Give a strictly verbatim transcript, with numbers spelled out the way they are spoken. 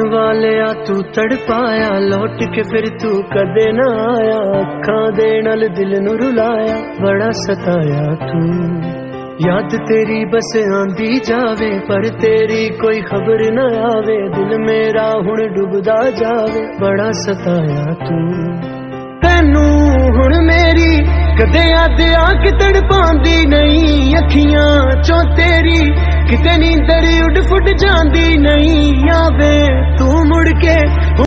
वालिया तू तड़पाया, लौट के फिर तू कदे ना आया। अखां दे नाल दिल नू रुलाया, बड़ा सताया तू। याद तेरी बस आंदी जावे, पर तेरी कोई खबर न आवे। दिल मेरा हुण डुबदा जावे, बड़ा सताया तू। तैनू हुण मेरी कदे याद आके तड़पांदी नहीं। अखियां चों तेरी किते नींदर उड़ फुट जांदी नहीं। आवे तू मुड़ के